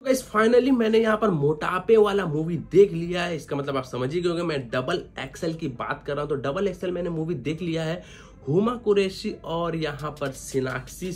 Guys finally मैंने यहाँ पर मोटापे वाला मूवी देख लिया है। इसका मतलब आप समझ ही गए होंगे मैं डबल एक्सेल की बात कर रहा हूँ। तो डबल एक्सेल मैंने मूवी देख लिया है। हुमा कुरैशी और यहाँ पर सोनाक्षी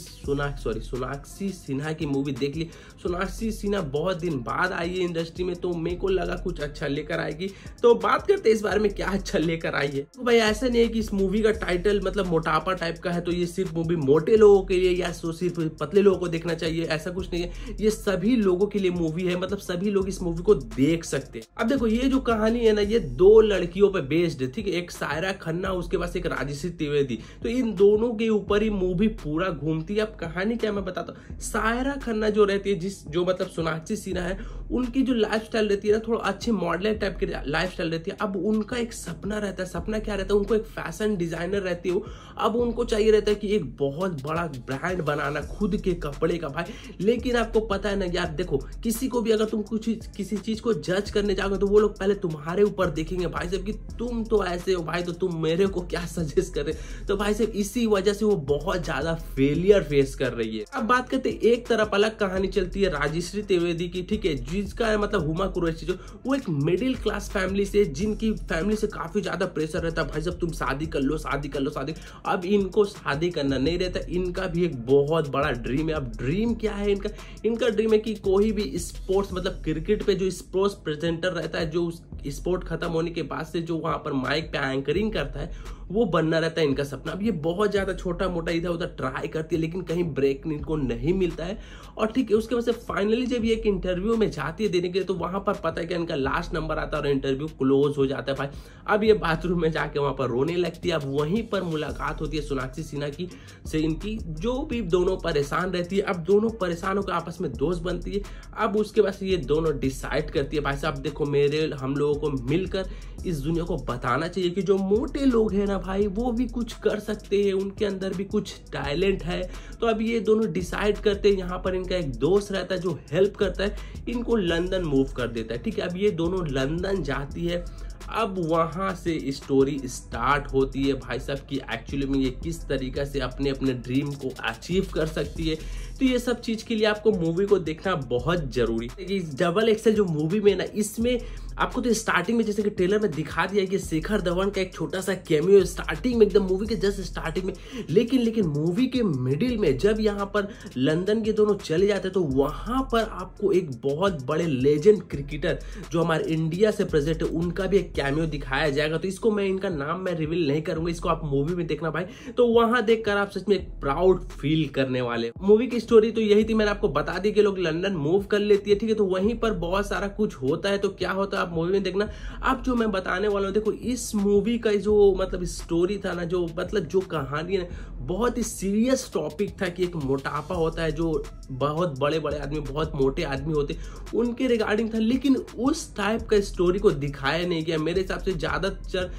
सिन्हा की मूवी देख ली। सोनाक्षी सिन्हा बहुत दिन बाद आई है इंडस्ट्री में, तो मेरे को लगा कुछ अच्छा लेकर आएगी। तो बात करते हैं इस बारे में क्या अच्छा लेकर आई है। तो भाई ऐसा नहीं है कि इस मूवी का टाइटल मतलब मोटापा टाइप का है तो ये सिर्फ मूवी मोटे लोगों के लिए या सिर्फ पतले लोगों को देखना चाहिए, ऐसा कुछ नहीं है। ये सभी लोगों के लिए मूवी है, मतलब सभी लोग इस मूवी को देख सकते हैं। अब देखो ये जो कहानी है ना, ये दो लड़कियों पे बेस्ड है, ठीक है। एक सायरा खन्ना, उसके पास एक राजश्री त्रिवेदी। तो इन दोनों के ऊपर ही मूवी पूरा घूमती है। अब कहानी क्या मैं बताता हूँ। सायरा खन्ना जो रहती है, जो मतलब सोनाक्षी सिन्हा है, उनकी जो लाइफस्टाइल रहती है ना, थोड़ा अच्छी मॉडल टाइप की लाइफस्टाइल रहती है। अब उनका एक सपना रहता है। सपना क्या रहता है? उनको एक फैशन डिजाइनर रहती है। अब उनको चाहिए रहता है कि एक बहुत बड़ा ब्रांड बनाना खुद के कपड़े का भाई। लेकिन आपको पता है ना यार, देखो किसी को भी अगर तुम किसी चीज को जज करने जाओगे तो वो लोग पहले तुम्हारे ऊपर देखेंगे भाई साहब कि तुम तो ऐसे हो भाई, तो तुम मेरे को क्या सजेस्ट कर रहे। तो भाई साहब इसी वजह से वो बहुत ज्यादा फेलियर फेस कर रही है। अब बात करते हैं, एक तरफ अलग कहानी चलती है राजश्री त्रिवेदी की, ठीक है, जिसका मतलब हुमा कुरैशी जो वो एक मिडिल क्लास फैमिली से, जिनकी फैमिली से काफी ज्यादा प्रेशर रहता है भाई साहब तुम शादी कर लो शादी कर लो शादी। अब इनको शादी करना नहीं रहता, इनका भी एक बहुत बड़ा ड्रीम है। अब ड्रीम क्या है इनका ड्रीम है कि कोई भी स्पोर्ट्स मतलब क्रिकेट पे जो स्पोर्ट्स प्रेजेंटर रहता है, जो स्पोर्ट खत्म होने के बाद से जो वहां पर माइक पे एंकरिंग करता है, वो बनना रहता है इनका सपना। अब ये बहुत ज्यादा छोटा मोटा इधर उधर ट्राई करती है, लेकिन कहीं ब्रेक इनको नहीं मिलता है। और ठीक है, उसके बाद से फाइनली जब ये एक इंटरव्यू में जाती है देने के लिए, तो वहां पर पता है कि इनका लास्ट नंबर आता है और इंटरव्यू क्लोज हो जाता है भाई। अब ये बाथरूम में जाके वहां पर रोने लगती है। अब वहीं पर मुलाकात होती है सोनाक्षी सिन्हा की से, इनकी जो भी दोनों परेशान रहती है। अब दोनों परेशान होकर आपस में दोस्त बनती है। अब उसके बाद से ये दोनों डिसाइड करती है भाई साहब देखो हम लोगों को मिलकर इस दुनिया को बताना चाहिए कि जो मोटे लोग हैं ना भाई, वो भी कुछ कर सकते हैं, उनके अंदर भी कुछ टैलेंट है। तो अब ये दोनों डिसाइड करते हैं। यहाँ पर इनका एक दोस्त रहता है जो हेल्प करता है, इनको लंदन मूव कर देता है, ठीक है। अब ये दोनों लंदन जाती है। अब वहां से स्टोरी स्टार्ट होती है भाई साहब कि एक्चुअली में ये किस तरीके से अपने अपने ड्रीम को अचीव कर सकती है। तो ये सब चीज के लिए आपको मूवी को देखना बहुत जरूरी है। डबल एक्सेल जो मूवी में ना, इसमें आपको तो स्टार्टिंग में जैसे कि ट्रेलर में दिखा दिया कि शेखर धवन का एक छोटा सा कैमियो स्टार्टिंग में, एकदम मूवी के जस्ट स्टार्टिंग में। लेकिन मूवी के मिडिल में जब यहाँ पर लंदन के दोनों चले जाते हैं, तो वहां पर आपको एक बहुत बड़े लेजेंड क्रिकेटर जो हमारे इंडिया से प्रेजेंट है, उनका भी एक कैमियो दिखाया जाएगा। तो इसको मैं इनका नाम मैं रिवील नहीं करूंगा, इसको आप मूवी में देखना भाई। तो वहां देखकर आप सच में एक प्राउड फील करने वाले। मूवी की स्टोरी तो यही थी, मैंने आपको बता दी कि लोग लंदन मूव कर लेती है, ठीक है। तो वहीं पर बहुत सारा कुछ होता है। तो क्या होता है आप मूवी में देखना। अब जो मैं बताने वाला हूँ, देखो इस मूवी का जो मतलब स्टोरी था ना, जो मतलब जो कहानी है, बहुत ही सीरियस टॉपिक था कि एक मोटापा होता है, जो बहुत बड़े बड़े आदमी, बहुत मोटे आदमी होते, उनके रिगार्डिंग था। लेकिन उस टाइप का स्टोरी को दिखाया नहीं गया मेरे हिसाब से। ज्यादातर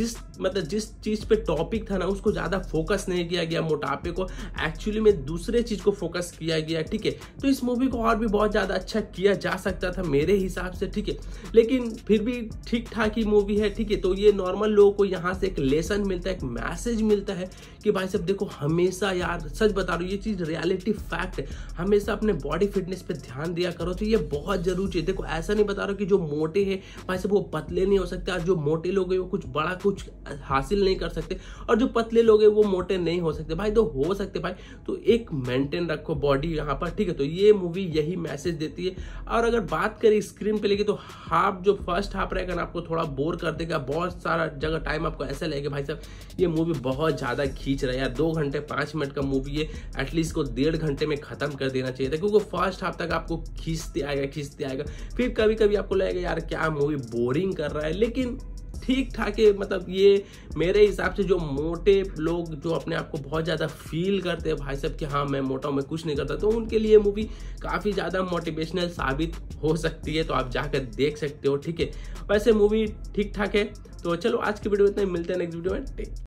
जिस चीज पे टॉपिक था ना, उसको ज्यादा फोकस नहीं किया गया, मोटापे को एक्चुअली में दूसरे चीज को फोकस किया गया, ठीक है। तो इस मूवी को और भी बहुत ज्यादा अच्छा किया जा सकता था मेरे हिसाब से, ठीक है। लेकिन फिर भी ठीक ठाक ही मूवी है, ठीक है। तो ये नॉर्मल लोगों को यहाँ से एक लेसन मिलता है, एक मैसेज मिलता है कि भाई साहब देखो हमेशा, यार सच बता रहा हूँ, ये चीज रियलिटी फैक्ट है, हमेशा अपने बॉडी फिटनेस पे ध्यान दिया करो। तो ये बहुत जरूरी है। देखो ऐसा नहीं बता रहा कि जो मोटे हैं भाई साहब वो पतले नहीं हो सकते, और जो मोटे लोग हैं वो कुछ बड़ा कुछ हासिल नहीं कर सकते, और जो पतले लोग हैं वो मोटे नहीं हो सकते भाई। तो हो सकते भाई, तो एक मेंटेन रखो बॉडी यहाँ पर, ठीक है। तो ये मूवी यही मैसेज देती है। और अगर बात करें स्क्रीन पे लेके, तो जो फर्स्ट हाफ रहेगा ना, आपको थोड़ा बोर कर देगा। बहुत सारा जगह टाइम आपको ऐसा लगेगा भाई साहब ये मूवी बहुत ज्यादा खींच रहा है यार। 2 घंटे 5 मिनट का मूवी है, एटलीस्ट को 1.5 घंटे में खत्म कर देना चाहिए था, क्योंकि फर्स्ट हाफ तक आपको खींचते आएगा। फिर कभी कभी आपको लगेगा यार क्या मूवी बोरिंग कर रहा है। लेकिन ठीक ठाक है, मतलब ये मेरे हिसाब से जो मोटे लोग जो अपने आप को बहुत ज्यादा फील करते हैं भाई साहब कि हाँ मैं मोटा हूं, मैं कुछ नहीं करता, तो उनके लिए मूवी काफी ज्यादा मोटिवेशनल साबित हो सकती है। तो आप जाकर देख सकते हो, ठीक है। वैसे मूवी ठीक ठाक है। तो चलो आज की वीडियो में इतना ही, मिलते हैं नेक्स्ट वीडियो में।